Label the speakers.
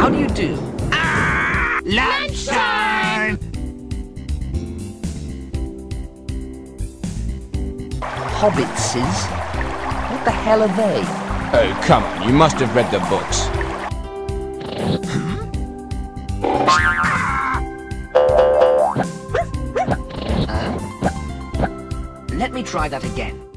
Speaker 1: How do you do?
Speaker 2: Lunchtime!
Speaker 1: Hobbitses? What the hell are they?
Speaker 3: Oh, come on, you must have read the books.
Speaker 1: Let me try that again.